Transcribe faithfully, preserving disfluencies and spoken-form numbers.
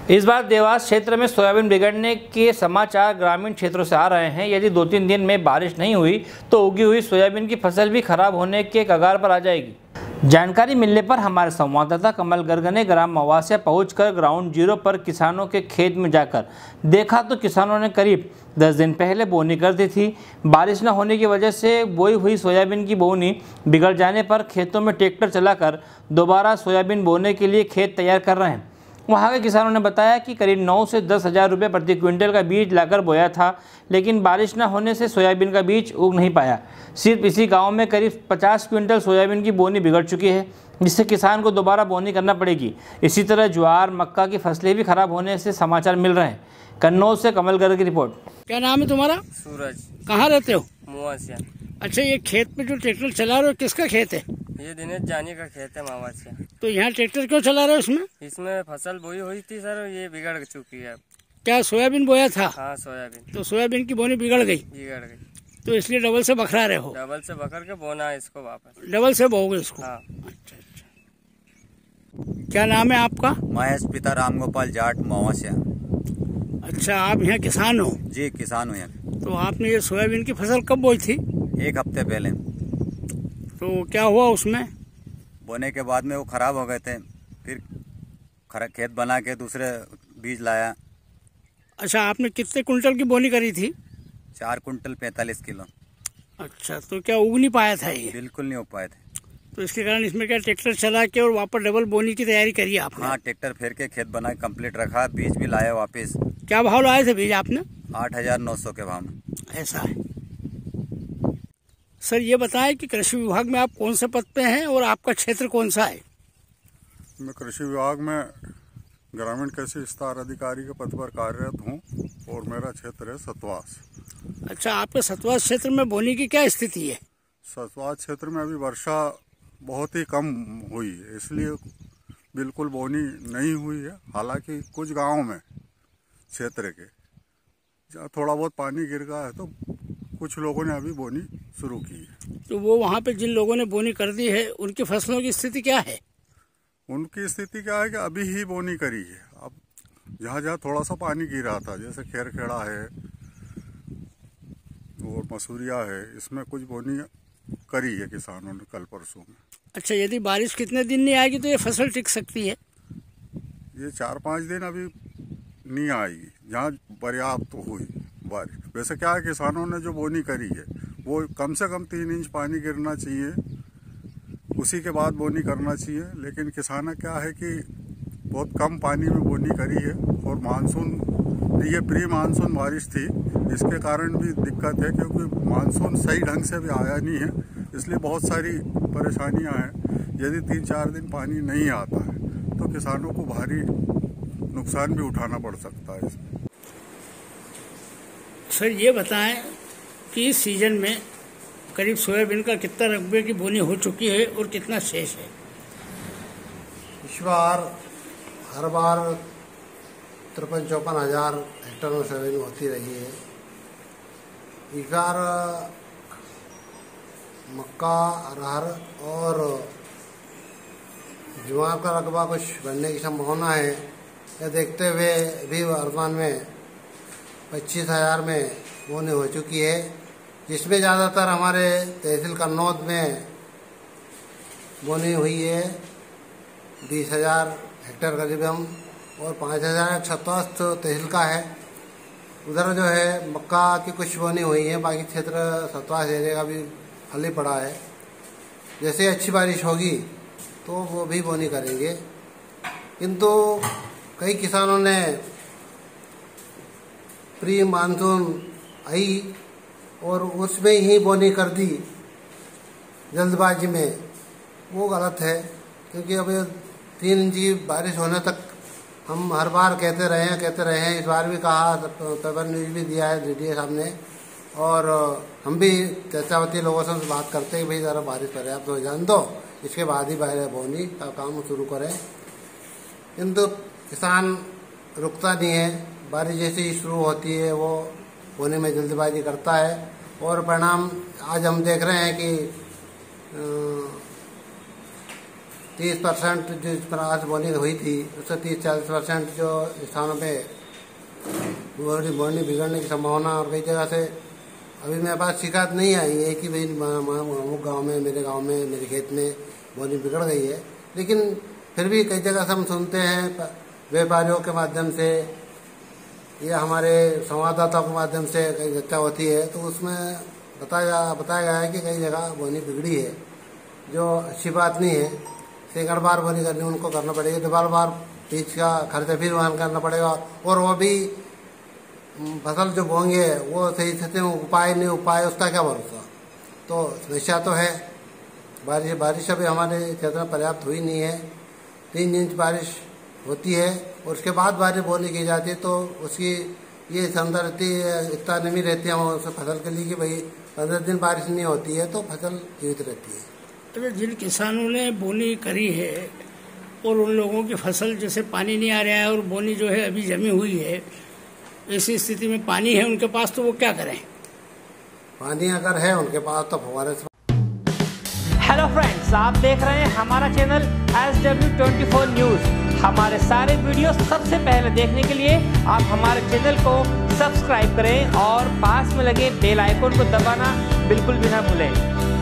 इस बार देवास क्षेत्र में सोयाबीन बिगड़ने के समाचार ग्रामीण क्षेत्रों से आ रहे हैं। यदि दो तीन दिन में बारिश नहीं हुई तो उगी हुई सोयाबीन की फसल भी खराब होने के कगार पर आ जाएगी। जानकारी मिलने पर हमारे संवाददाता कमल गर्ग ने ग्राम मवासिया पहुंचकर ग्राउंड जीरो पर किसानों के खेत में जाकर देखा तो किसानों ने करीब दस दिन पहले बोनी कर दी थी। बारिश न होने की वजह से बोई हुई सोयाबीन की बोनी बिगड़ जाने पर खेतों में ट्रैक्टर चलाकर दोबारा सोयाबीन बोने के लिए खेत तैयार कर रहे हैं। वहाँ के किसानों ने बताया कि करीब नौ से दस हज़ार रुपये प्रति क्विंटल का बीज लाकर बोया था, लेकिन बारिश न होने से सोयाबीन का बीज उग नहीं पाया। सिर्फ इसी गांव में करीब पचास क्विंटल सोयाबीन की बोनी बिगड़ चुकी है, जिससे किसान को दोबारा बोनी करना पड़ेगी। इसी तरह ज्वार मक्का की फसलें भी खराब होने से समाचार मिल रहे हैं। कन्नौज से कमल गर्ग की रिपोर्ट। क्या नाम है तुम्हारा? सूरज। कहाँ रहते हो? मवासिया। अच्छा, ये खेत में जो ट्रैक्टर चला रहे हो किसका खेत है? ये दिनेश जानी का खेत है मवासिया। तो यहाँ ट्रैक्टर क्यों चला रहे हो इसमें? इसमें फसल बोई हुई थी सर, ये बिगड़ चुकी है। क्या सोयाबीन बोया था? हाँ, सोयाबीन। तो सोयाबीन की बोनी बिगड़ गई? बिगड़ गई, तो इसलिए डबल से बखरा रहे हो? डबल से बकर के बोना है इसको वापस। डबल से बोओगे इसको? हाँ। अच्छा अच्छा। क्या नाम है आपका? महेश पिता राम गोपाल जाट मवासिया। अच्छा, आप यहाँ किसान हो? जी, किसान हूँ यहाँ। तो आपने ये सोयाबीन की फसल कब बोई थी? एक हफ्ते पहले। तो क्या हुआ उसमें? बोने के बाद में वो खराब हो गए थे, फिर खेत बना के दूसरे बीज लाया। अच्छा, आपने कितने कुंटल की बोनी करी थी? चार कुंटल पैंतालीस किलो। अच्छा, तो क्या उग नहीं पाया था ये? बिल्कुल नहीं हो पाए थे। तो इसके कारण इसमें क्या ट्रैक्टर चला के और वापस डबल बोनी की तैयारी करी आपने? हाँ, ट्रैक्टर फेर के खेत बना के कम्प्लीट रखा, बीज भी लाया वापस। क्या भाव लाए थे बीज आपने? आठ हजार नौ सौ के भाव में। ऐसा है। सर, ये बताएं कि कृषि विभाग में आप कौन से पद पे हैं और आपका क्षेत्र कौन सा है? मैं कृषि विभाग में ग्रामीण कृषि विस्तार अधिकारी के पद पर कार्यरत हूं और मेरा क्षेत्र है सतवास। अच्छा, आपके सतवास क्षेत्र में बोनी की क्या स्थिति है? सतवास क्षेत्र में अभी वर्षा बहुत ही कम हुई है, इसलिए बिल्कुल बोनी नहीं हुई है। हालांकि कुछ गाँव में क्षेत्र के जहाँ थोड़ा बहुत पानी गिर गया है तो कुछ लोगों ने अभी बोनी शुरू की है। तो वो वहाँ पे जिन लोगों ने बोनी कर दी है उनकी फसलों की स्थिति क्या है? उनकी स्थिति क्या है कि अभी ही बोनी करी है। अब जहाँ जहाँ थोड़ा सा पानी गिरा था, जैसे खेरखेड़ा है और मसूरिया है, इसमें कुछ बोनी करी है किसानों ने कल परसों में। अच्छा, यदि बारिश कितने दिन नहीं आएगी तो ये फसल टिक सकती है? ये चार पाँच दिन अभी नहीं आएगी, जहाँ पर्याप्त तो हुई बारिश। वैसे क्या है, किसानों ने जो बोनी करी है वो कम से कम तीन इंच पानी गिरना चाहिए, उसी के बाद बोनी करना चाहिए। लेकिन किसान क्या है कि बहुत कम पानी में बोनी करी है और मानसून, ये प्री मानसून बारिश थी, इसके कारण भी दिक्कत है क्योंकि मानसून सही ढंग से भी आया नहीं है, इसलिए बहुत सारी परेशानियां हैं। यदि तीन चार दिन पानी नहीं आता है तो किसानों को भारी नुकसान भी उठाना पड़ सकता है इसमें। सर, ये बताएं कि इस सीजन में करीब सोयाबीन का कितना रकबे की बोनी हो चुकी है और कितना शेष है? इस बार हर बार तिरपन चौपन हजार हेक्टेयर में सोयाबीन होती रही है। इस बार मक्का, अरहर और ज्वार का रकबा कुछ बढ़ने की संभावना है। यह देखते हुए भी वर्तमान में पच्चीस हजार में बोनी हो चुकी है, जिसमें ज़्यादातर हमारे तहसील कन्नौज में बोनी हुई है बीस हजार हेक्टेयर करीबन, और पाँच हजार सतवास तहसील का है। उधर जो है मक्का की कुछ बोनी हुई है, बाकी क्षेत्र सतवास एरिया का भी खाली पड़ा है। जैसे अच्छी बारिश होगी तो वो भी बोनी करेंगे, किंतु कई किसानों ने प्री मानसून आई और उसमें ही बोनी कर दी जल्दबाजी में। वो गलत है, क्योंकि अब तीन इंच की बारिश होने तक हम हर बार कहते रहे हैं कहते रहे हैं इस बार भी कहा, पेपर न्यूज भी दिया है डी डी ए साहब ने, और हम भी चर्चावती लोगों से बात करते हैं कि भाई ज़रा बारिश पर्याप्त हो जाने दो, इसके बाद ही बाहर बोनी का काम शुरू करें। किंतु किसान रुकता नहीं है, बारिश जैसे ही शुरू होती है वो बोने में जल्दबाजी करता है, और परिणाम आज हम देख रहे हैं कि तीस परसेंट जिस पर आज बोनी हुई थी उससे तीस चालीस परसेंट जो स्थानों पे बोनी बोनी बिगड़ने की संभावना और कई जगह से अभी मेरे पास शिकायत नहीं आई है कि भाई अमुक गांव में, मेरे गांव में, मेरे खेत में बोनी बिगड़ गई है। लेकिन फिर भी कई जगह से हम सुनते हैं व्यापारियों के माध्यम से या हमारे संवाददाताओं के माध्यम से कई चर्चा होती है, तो उसमें बताया बताया गया है कि कई जगह बोनी बिगड़ी है, जो अच्छी बात नहीं है। सैकड़ बार बोनी करनी उनको करना पड़ेगी, डबल बार बीज का खर्चा फिर वहन करना पड़ेगा, और वो भी फसल जो बोएंगे वो सही स्थिति में उपाय नहीं उपाय उसका क्या भरोसा। तो समस्या तो है। बारिश बारिश अभी हमारे क्षेत्र में पर्याप्त हुई नहीं है। तीन इंच बारिश होती है और उसके बाद बारिश बोनी की जाती है, तो उसकी ये क्षमता रहती है, इतना नमी रहती है उस फसल के लिए कि भाई पंद्रह दिन बारिश नहीं होती है तो फसल जीवित रहती है। तो जिन किसानों ने बोनी करी है और उन लोगों की फसल जैसे पानी नहीं आ रहा है और बोनी जो है अभी जमी हुई है, ऐसी स्थिति में पानी है उनके पास, तो वो क्या करें? पानी अगर है उनके पास तो फव्वारे से। हेलो फ्रेंड्स, आप देख रहे हैं हमारा channel S W twenty four news. हमारे सारे वीडियो सबसे पहले देखने के लिए आप हमारे चैनल को सब्सक्राइब करें और पास में लगे बेल आइकन को दबाना बिल्कुल भी ना भूलें।